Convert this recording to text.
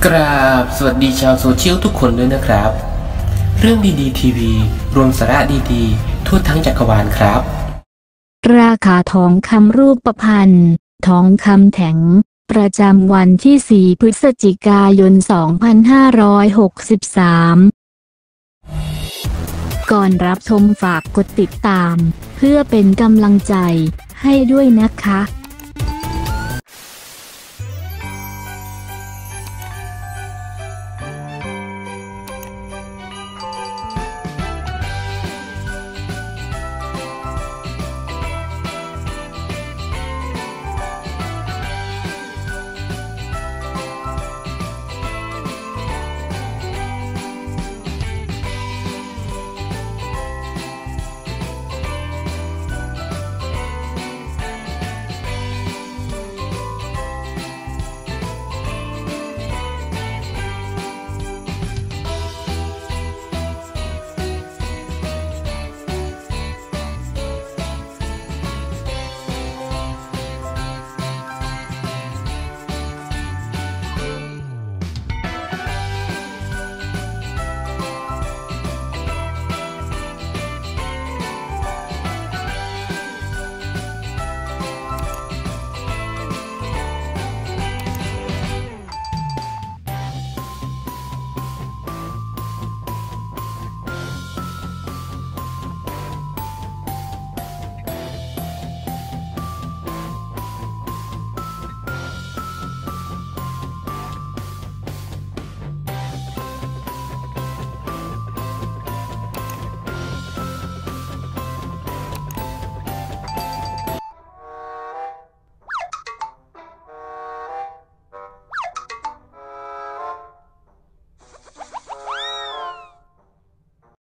กราบสวัสดีชาวโซเชียลทุกคนด้วยนะครับเรื่องดีๆทีวีรวมสาระดีๆทั่วทั้งจักรวาลครับราคาทองคำรูปพรรณทองคำแท่งประจำวันที่ 4 พฤศจิกายน 2563 ก่อนรับชมฝากกดติดตามเพื่อเป็นกำลังใจให้ด้วยนะคะ